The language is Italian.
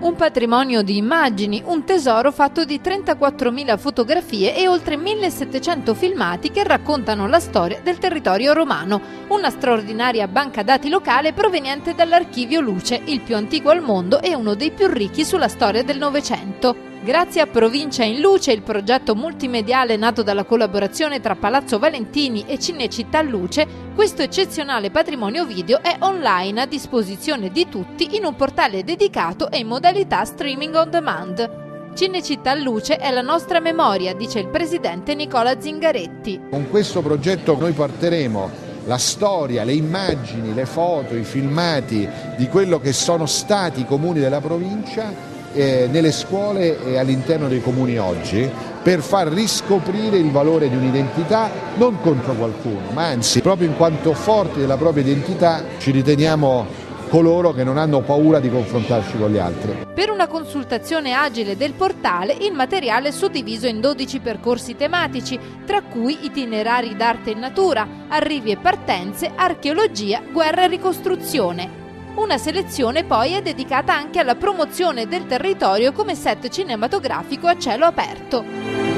Un patrimonio di immagini, un tesoro fatto di 34.000 fotografie e oltre 1.700 filmati che raccontano la storia del territorio romano. Una straordinaria banca dati locale proveniente dall'Archivio Luce, il più antico al mondo e uno dei più ricchi sulla storia del Novecento. Grazie a Provincia in Luce, il progetto multimediale nato dalla collaborazione tra Palazzo Valentini e Cinecittà Luce, questo eccezionale patrimonio video è online a disposizione di tutti in un portale dedicato e in modalità streaming on demand. Cinecittà Luce è la nostra memoria, dice il presidente Nicola Zingaretti. Con questo progetto noi porteremo la storia, le immagini, le foto, i filmati di quello che sono stati i comuni della provincia nelle scuole e all'interno dei comuni oggi, per far riscoprire il valore di un'identità non contro qualcuno, ma anzi proprio in quanto forti della propria identità ci riteniamo coloro che non hanno paura di confrontarci con gli altri. Per una consultazione agile del portale, il materiale è suddiviso in 12 percorsi tematici, tra cui itinerari d'arte e natura, arrivi e partenze, archeologia, guerra e ricostruzione. Una selezione poi è dedicata anche alla promozione del territorio come set cinematografico a cielo aperto.